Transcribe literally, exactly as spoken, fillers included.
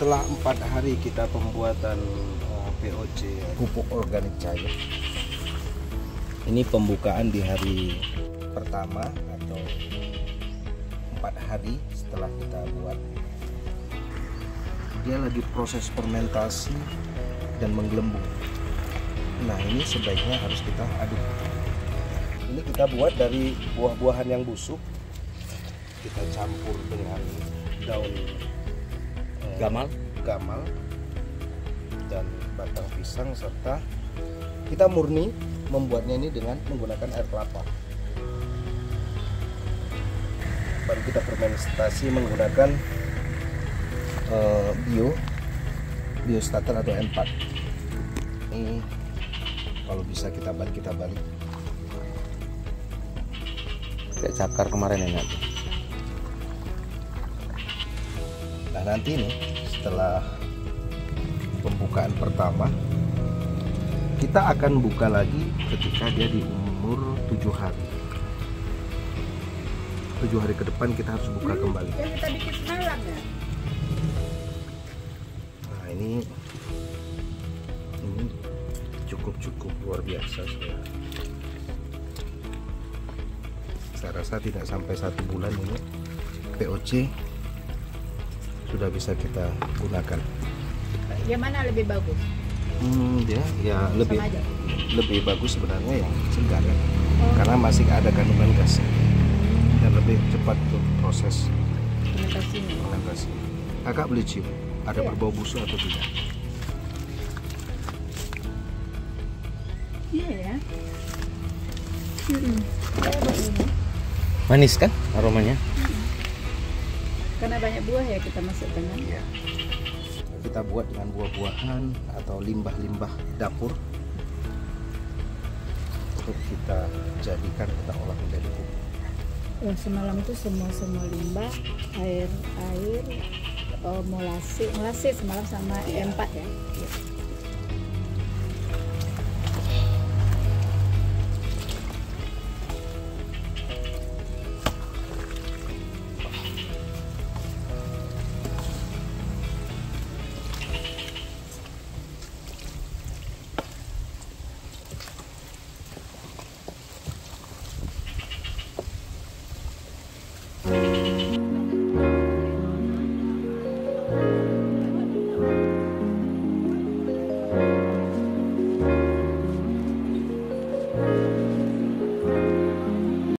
setelah empat hari kita pembuatan uh, P O C, pupuk organik cair. Ini pembukaan di hari pertama atau empat hari setelah kita buat. Dia lagi proses fermentasi dan menggelembung. Nah, ini sebaiknya harus kita aduk. Ini kita buat dari buah-buahan yang busuk. Kita campur dengan daun eh, Gamal, gamal dan batang pisang, serta kita murni membuatnya ini dengan menggunakan air kelapa. Baru kita fermentasi menggunakan uh, bio biostarter atau M empat. Ini kalau bisa kita balik kita balik kayak cakar kemarin enak. Nah, nanti nih setelah pembukaan pertama kita akan buka lagi ketika dia di umur tujuh hari. Tujuh hari ke depan kita harus buka hmm, kembali. Yang kita bikin semalam ya. Nah, ini ini cukup cukup luar biasa saya. Saya rasa tidak sampai satu bulan ini P O C sudah bisa kita gunakan. Yang mana lebih bagus? Hmm, dia ya lebih lebih bagus sebenarnya yang segar ya. Oh. Karena masih ada kandungan gas dan lebih cepat tuh proses fermentasinya. Fermentasi. Kakak beli cium, ada ya, berbau busuk atau tidak? Iya ya. Hmm. Manis kan aromanya? Hmm. Karena banyak buah ya kita masukkan. Iya. Kita buat dengan buah-buahan atau limbah-limbah dapur untuk kita jadikan, kita olah menjadi pupuk. Wah, semalam itu semua semua limbah, air air, oh, molasi, molasi semalam sama M empat ya.